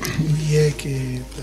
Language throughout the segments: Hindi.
ये है कि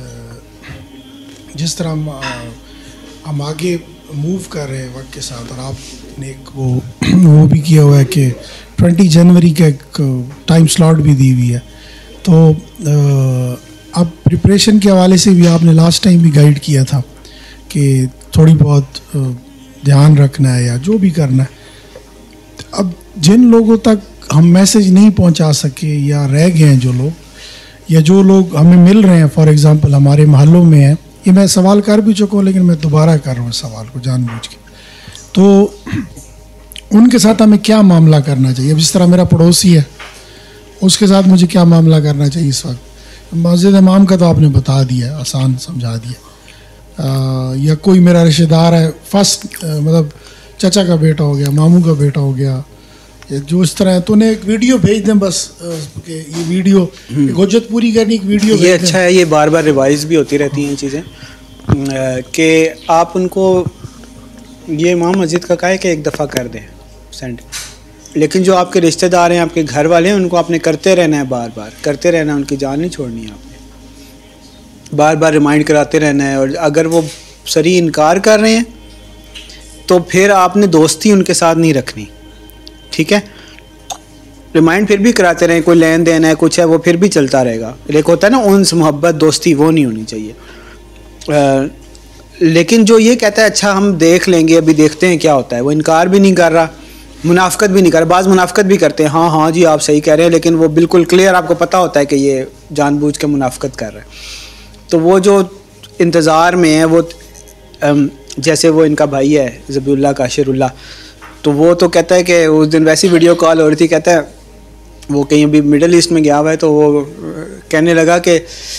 जिस तरह हम आगे मूव कर रहे हैं वक्त के साथ, और आपने एक वो भी किया हुआ है कि 20 जनवरी का एक टाइम स्लॉट भी दी हुई है, तो अब प्रिपरेशन के हवाले से भी आपने लास्ट टाइम भी गाइड किया था कि थोड़ी बहुत ध्यान रखना है या जो भी करना है। अब जिन लोगों तक हम मैसेज नहीं पहुंचा सके या रह गए हैं जो लोग, या जो लोग हमें मिल रहे हैं, फॉर एग्ज़ाम्पल हमारे महलों में हैं, ये मैं सवाल कर भी चुका हूँ लेकिन मैं दोबारा कर रहा हूँ सवाल को जानबूझ के, तो उनके साथ हमें क्या मामला करना चाहिए? अब जिस तरह मेरा पड़ोसी है उसके साथ मुझे क्या मामला करना चाहिए इस वक्त? मस्जिद इमाम का तो आपने बता दिया, आसान समझा दिया। या कोई मेरा रिश्तेदार है, फर्स्ट मतलब चाचा का बेटा हो गया, मामू का बेटा हो गया, जो इस तरह है, तो उन्हें एक वीडियो भेज दें बस कि ये वीडियो गोजत पूरी करनी, एक वीडियो ये अच्छा है, ये बार बार रिवाइज भी होती रहती हैं चीज़ें कि आप उनको ये इमाम मस्जिद का कहा है कि एक दफ़ा कर दें सेंड, लेकिन जो आपके रिश्तेदार हैं, आपके घर वाले हैं, उनको आपने करते रहना है, बार बार करते रहना है, उनकी जान नहीं छोड़नी है आपने, बार बार रिमाइंड कराते रहना है। और अगर वो सरी इनकार कर रहे हैं तो फिर आपने दोस्ती उनके साथ नहीं रखनी, ठीक है? रिमाइंड फिर भी कराते रहें, कोई लेन देन है, कुछ है, वो फिर भी चलता रहेगा। लेकिन होता है ना उनस मोहब्बत दोस्ती, वो नहीं होनी चाहिए। लेकिन जो ये कहता है अच्छा हम देख लेंगे, अभी देखते हैं क्या होता है, वो इनकार भी नहीं कर रहा, मुनाफकत भी नहीं कर रहा। बाज़ मुनाफकत भी करते हैं, हाँ हाँ जी आप सही कह रहे हैं, लेकिन वो बिल्कुल क्लियर आपको पता होता है कि ये जानबूझ के मुनाफकत कर रहा है। तो वो जो इंतज़ार में है, वो जैसे वो इनका भाई है ज़बीउल्लाह काशिरुल्लाह, तो वो तो कहता है कि उस दिन वैसी वीडियो कॉल हो रही थी, कहता है वो कहीं अभी मिडल ईस्ट में गया हुआ है, तो वो कहने लगा कि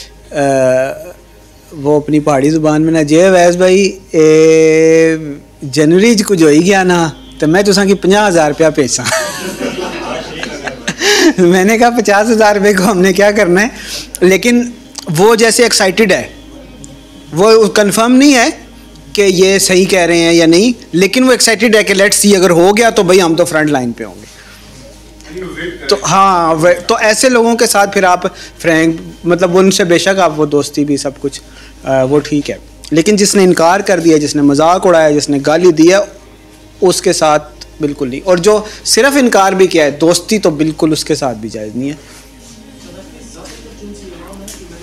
वो अपनी पहाड़ी ज़ुबान में ना, जे वैस भाई जनवरी च कुछ हो ही गया ना, तो मैं तुसा की 50,000 रुपया भेजा। मैंने कहा 50,000 रुपये को हमने क्या करना है? लेकिन वो जैसे एक्साइटेड है, वो कंफर्म नहीं है कि ये सही कह रहे हैं या नहीं, लेकिन वो एक्साइटेड है कि लेट्स सी, अगर हो गया तो भाई हम तो फ्रंट लाइन पे होंगे। तो हाँ, तो ऐसे लोगों के साथ फिर आप फ्रैंक, मतलब उनसे बेशक आप वो दोस्ती भी सब कुछ वो ठीक है, लेकिन जिसने इनकार कर दिया, जिसने मजाक उड़ाया, जिसने गाली दिया, उसके साथ बिल्कुल नहीं। और जो सिर्फ इनकार भी किया है, दोस्ती तो बिल्कुल उसके साथ भी जायज़ नहीं है।